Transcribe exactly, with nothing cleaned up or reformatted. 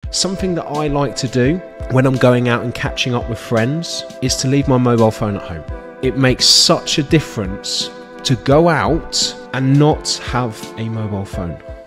Something that I like to do when I'm going out and catching up with friends is to leave my mobile phone at home. It makes such a difference to go out and not have a mobile phone.